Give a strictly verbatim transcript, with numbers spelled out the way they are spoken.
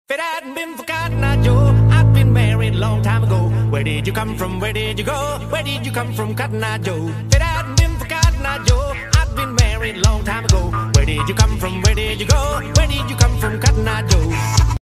If it hadn't been for Cotton Eye Joe, I'd been married a long time ago. Where did you come from? Where did you go? Where did you come from, Cotton Eye Joe? If it hadn't been for Cotton Eye Joe, I'd been married a long time ago. Where did you come from? Where did you go? Where did you come from, Cotton Eye Joe?